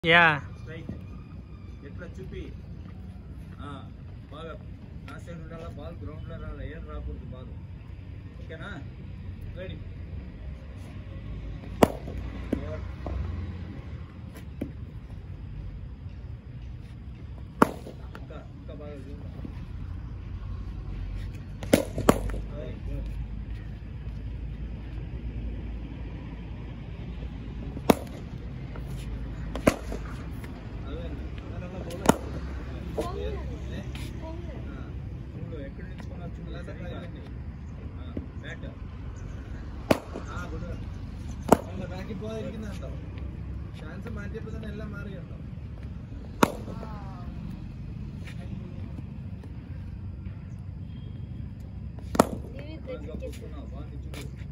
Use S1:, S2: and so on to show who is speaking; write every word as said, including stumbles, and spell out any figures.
S1: yeah
S2: straight ఎట్లా చూపి బాగా నా సైడ్ ఉండాలా బాల్ గ్రౌండ్లో రాలా ఏం రాకూడదు బాల్ ఓకేనా రెడీ ఇంకా ఇంకా బాగా ఎక్కడ నిల్చుకున్నా బ్యాట్ బ్యాక్ బాల్ ఇరిగిందంటావు ఛాన్స్ మార్చేపోతే ఎలా మారి అంటావు బాగా బాగా